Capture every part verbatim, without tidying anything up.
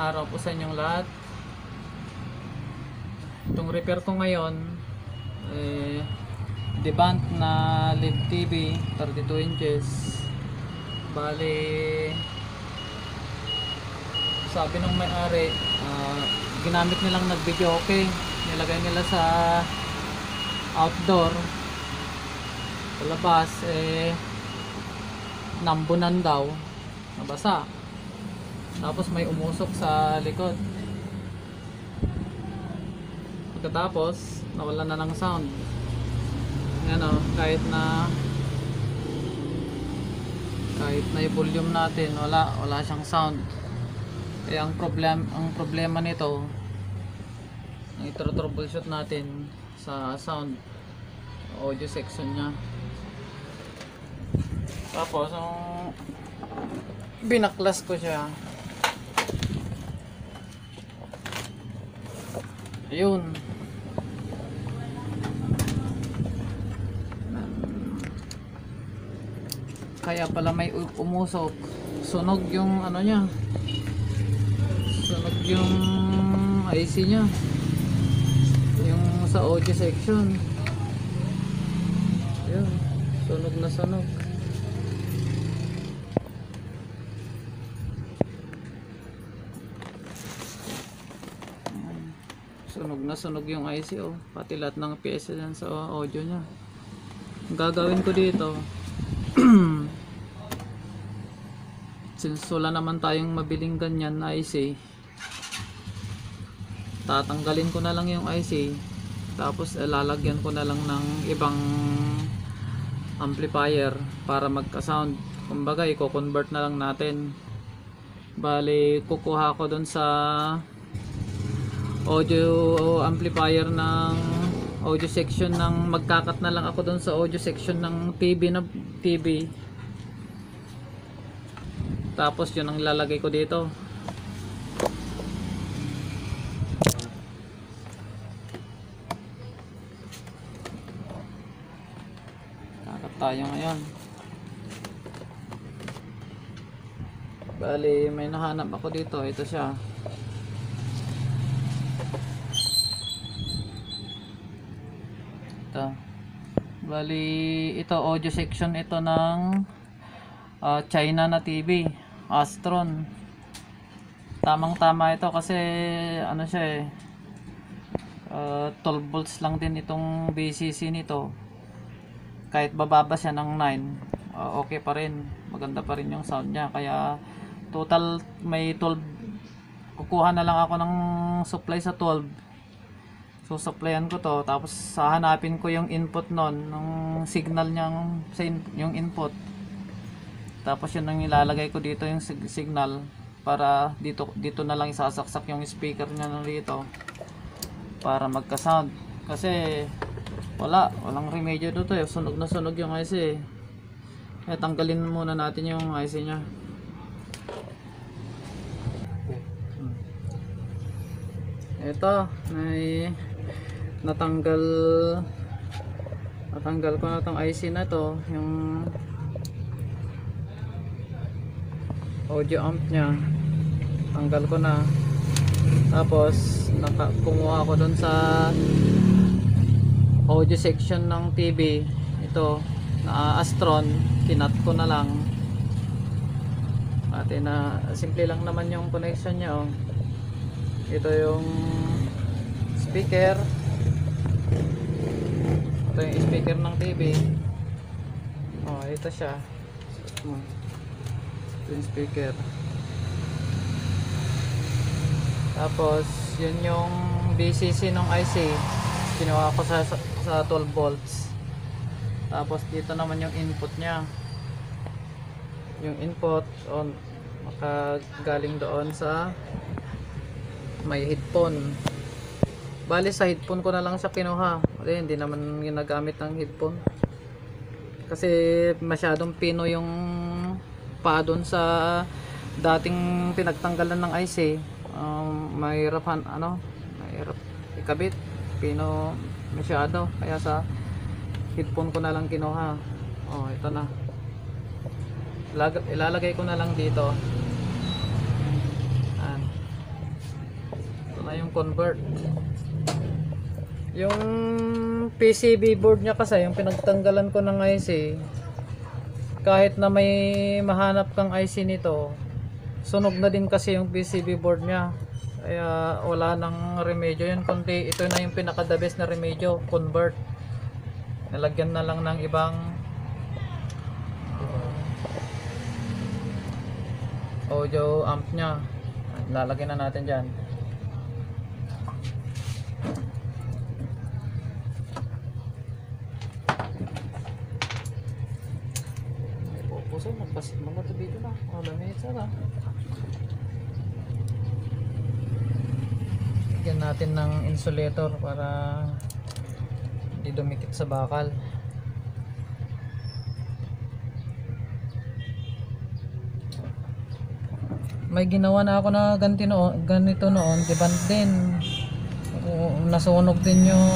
araw po sa inyong lahat. Itong repair ko ngayon eh, DEVANT na L E D T V thirty-two inches. Bali, sabi nung may-ari, uh, ginamit nilang nag-video okay. Nilagay nila sa outdoor, sa labas, eh nambunan daw, nabasa. Tapos may umusok sa likod. Pagkatapos nawala na ng sound. Yan o, kahit na kahit na i-volume natin, wala wala siyang sound. Kaya ang problem ang problema nito, ang i-troubleshoot natin sa sound audio section niya. Tapos ang binaklas ko siya, ayun, kaya pala may umusok, sunog yung ano niya, sunog yung I C niya, yung sa audio section. Ayun, sunog na sunog. Sunog na sunog yung I C, oh. Pati lahat ng pyesa dyan sa audio nya. Ang gagawin ko dito, since wala naman tayong mabiling ganyan na I C, tatanggalin ko na lang yung I C, tapos lalagyan ko na lang ng ibang amplifier para magka-sound. Kumbaga i-convert na lang natin. Bali, kukuha ko dun sa audio amplifier ng audio section ng, magkakat na lang ako dun sa audio section ng T V na T V. Tapos yun ang lalagay ko dito. Kakat tayo ngayon. Bali, may nahanap ako dito. Ito siya. Bali, ito audio section ito ng uh, China na T V, Astron. Tamang tama ito kasi ano siya eh, uh, twelve volts lang din itong B C C nito. Kahit bababa siya ng nine, uh, okay pa rin, maganda pa rin yung sound niya. Kaya total may twelve, kukuha na lang ako ng supply sa twelve. So supplyan ko to, tapos hahanapin ko yung input nun, ng signal niyang sa in, yung input. Tapos yun ang ilalagay ko dito, yung sig signal, para dito dito na lang isasaksak yung speaker niya na dito para magka-sound. Kasi wala, walang remedyo dito eh. Sunog na sunog yung I C eh. Kaya tanggalin muna natin yung I C niya. Ito, may natanggal natanggal ko na tong I C na to, yung audio amp nya tanggal ko na. Tapos naka, kumuha ko dun sa audio section ng T V ito na Astron, kinat ko na lang. Ate na simple lang naman yung connection nya, oh. Ito yung speaker, ito yung speaker ng T V. Oh, ito siya. Ito yung speaker. Tapos yun yung B C C ng I C, kinuha ko sa, sa twelve volts. Tapos dito naman yung input nya, yung input on makagaling doon sa may headphone. Bali sa headphone ko na lang siya kinuha. Kasi hindi naman ginagamit ng headphone. Kasi masyadong pino yung pa doon sa dating pinagtanggalan ng I C. Um, mahirap ano, mahirap ikabit. Pino masyado. Kaya sa headphone ko na lang kinuha. Oh, ito na. Ilalagay ko na lang dito. na yung convert. Yung P C B board niya kasi, yung pinagtanggalan ko ng I C, kahit na may mahanap kang I C nito, sunog na din kasi yung P C B board niya. Kaya wala nang remedyo yun, kundi ito na yung pinaka the best na remedyo, convert. Nalagyan na lang ng ibang audio amp niya. Lalagyan na natin dyan. Puso, magpasit mga ito dito na. O, lamit sana. Lagyan natin ng insulator para hindi dumikit sa bakal. May ginawa na ako na ganito noon, ganito noon, DEVANT din. Nasunog din yung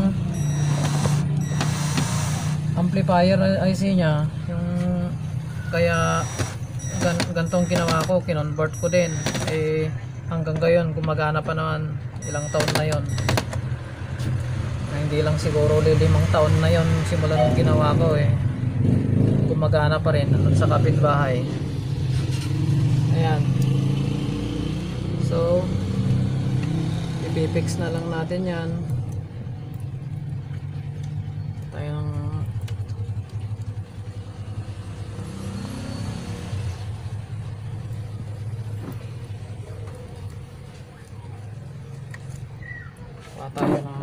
amplifier I C niya. Yung kaya gan gantong ginawa ko, kinonvert ko din. Eh hanggang ngayon gumagana pa naman, ilang taon na yon. Hindi lang siguro limang taon na yon simula nung ginawa ko eh. Gumagana pa rin sa kapitbahay. Ayan. So, ipipix na lang natin yan. Tayong tayo na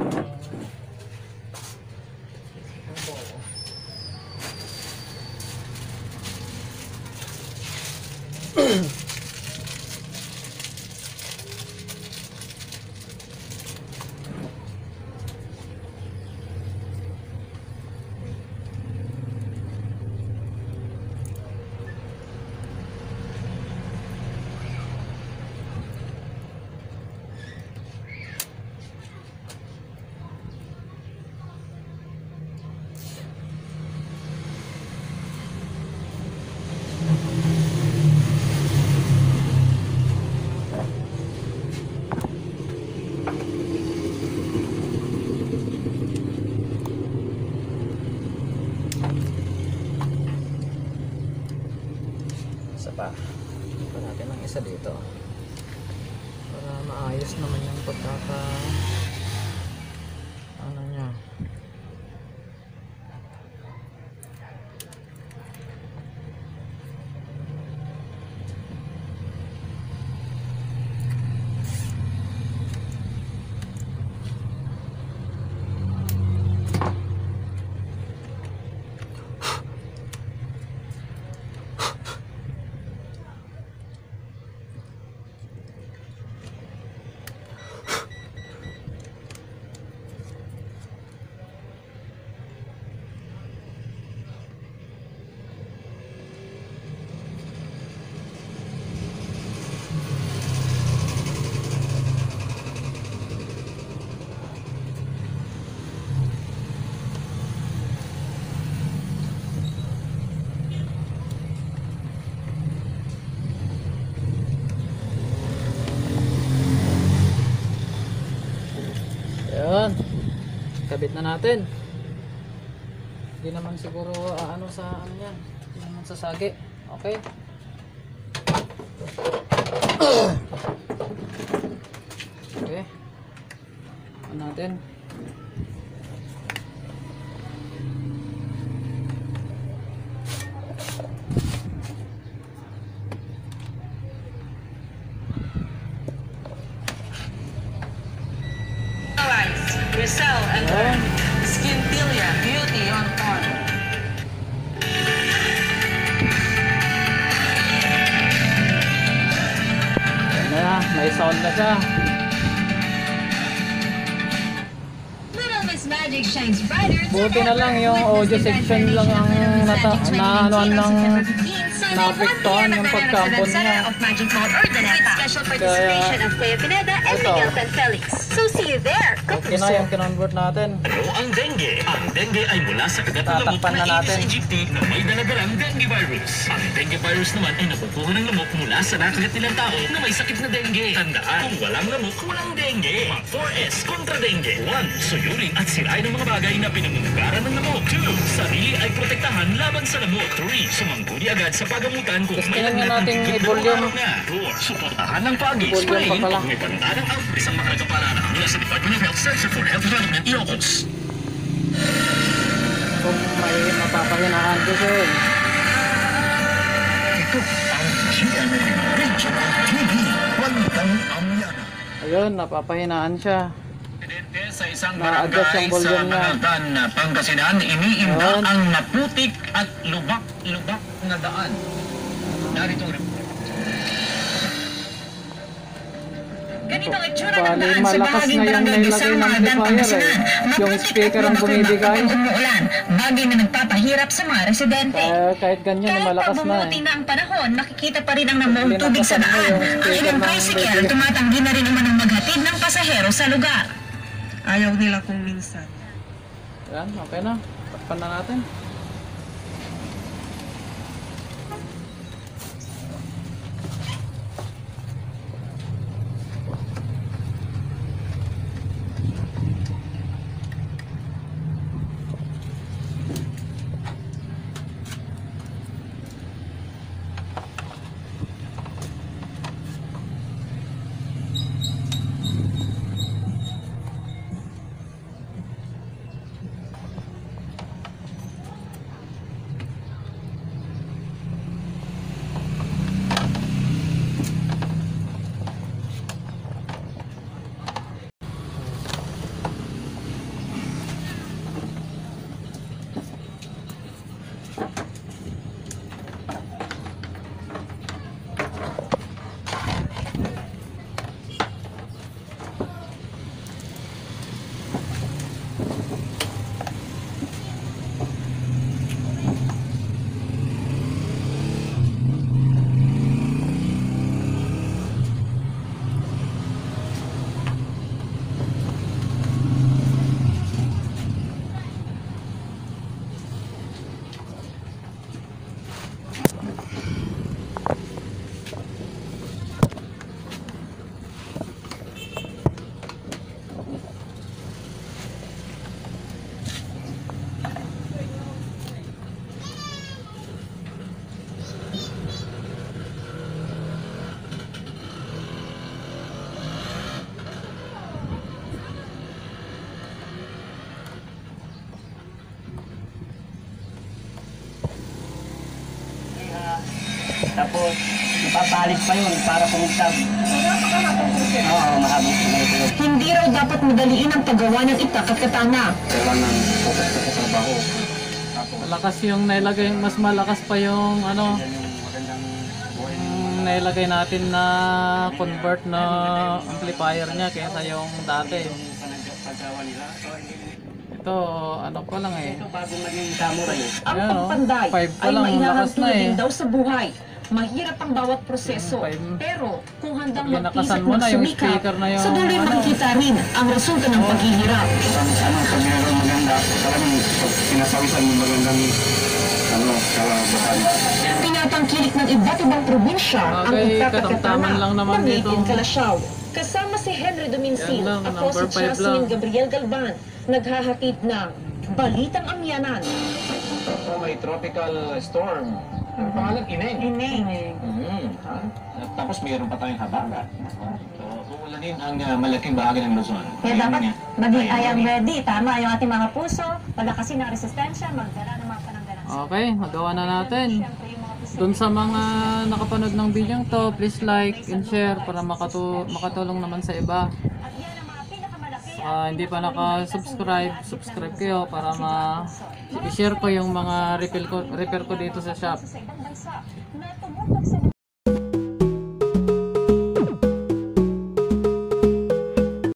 pa. Ito natin ang isa dito para maayos naman yung pagkaka ano niya. Ayan, kabit na natin. Hindi naman siguro uh, ano sa ano yan, hindi naman sasagi. Okay. Okay. Ano natin? Rizal and Ayan. Skin Pilia Beauty on Farm. Ayan na, may sound na siya. Little Miss Magic shines brighter. Buti na lang yung audio section lang ang nata na ano lang naapektuhan yung pagkampon niya. Of Magic Mode or the Special participation of Clea Pineda and ito. Miguel San Felix. So see you there. Okay na yung kinonvert natin. Pero ang dengue. Ang dengue ay mula sa kagat ng lamok Tatakpan na na natin. Aedes aegypti na may daladalang dengue virus. Ang dengue virus naman ay nakukuha ng lamok mula sa nakagat nilang tao na may sakit na dengue. Tandaan, kung walang lamok, walang dengue. Mag four S kontra dengue. one. Suyurin at sirain ang mga bagay na pinamumugaran ng lamok. two. Sarili ay protektahan laban sa lamok. three. Sumangguni agad sa pagamutan kung may Tingnan nga lagnat natin ng higit i-volume. dalawang araw na. four. Suportahan ng pagi. I-volume pa Sprayin pala. pag may pantanang outbreak. Isang mahalagang paalala mula sa Department of Health Center for Health Development, Ilocos. Kung may mapapahinaan ko siya yun. Ito ang G M A Regional T V. Kwalitang amyana. Ayun, napapahinaan siya. Sa isang Na-adjust barangay yung sa volume niya. Manaltan, Pangasinan, iniinda Ayun. ang naputik at lubak-lubak na daan. Narito ang report. Ganito ang itsura ng Bali, daan sa malakas bahaging na yung barangay nailagay Rizal, ng Manaltan, amplifier eh. Pangasinan. Yung Maputik speaker at ang lubak-lubak bumibigay. kapag umuulan, bagay na nagpapahirap sa mga residente. Kaya kahit ganyan, Kahit malakas pa na bumuti eh. na ang panahon, nakikita pa rin ang namuong tubig sa Linakasan mo daan. yung Ang speaker ilang ng tricycle radio. tumatanggi na rin naman ang maghatid ng pasahero sa lugar. Ayaw nila kung minsan. Yan, okay na. Takpan na natin. Tapos, ipapalit pa yun para kumugtab. Oo, mahabang sumay. Hindi raw dapat madaliin ang paggawa ng itak at katana. Kailangan focus ka sa trabaho. Malakas yung nailagay, mas malakas pa yung ano, yung nailagay natin na convert na amplifier niya kaysa yung dati. Ito, ano pa lang eh. Ito bago maging samurai. Ang Ayan, oh. pagpanday Five pa ay lang, lakas na maihahantulot eh. din daw sa buhay. Mahirap ang bawat proseso. Mm, five. Pero kung handang Linakasan mag-isip mo na yung magsumikap, speaker na yung sa duloy ano. makikita rin ang resulta ng paghihirap. Ano, pag meron maganda, parang pag sinasawisan mo magandang ano, kalabasan. Pinapangkilik ng iba't ibang probinsya ang Bagay, itak at katamtaman katana lang naman ng Made dito. in Kalasyaw. Kasama si Henry Dominsin, Yan lang, ako number si five Jasmine lang. Gabriel Galban, naghahatid ng Balitang Amyanan. So, may tropical storm. Ang pangalan, Ineng. Ineng. Mm, ha? At tapos mayroon pa tayong habagat. So, uulanin ang uh, malaking bahagi ng Luzon. Kaya dapat Ayan, maging ayan, I am ayan. ready. Tama yung ating mga puso, palakasin ang resistensya, magdala ng mga pananggalang. Okay, magawa na natin. Siyempre yung mga puso. Doon sa mga nakapanood ng video to, please like and share para makatu makatulong naman sa iba. At yan ang mga pinakamalaki. Ah, hindi pa naka-subscribe, subscribe kayo para ma i-share ko yung mga repair ko, repair ko dito sa shop. Sa ibang bansa na tumutog sa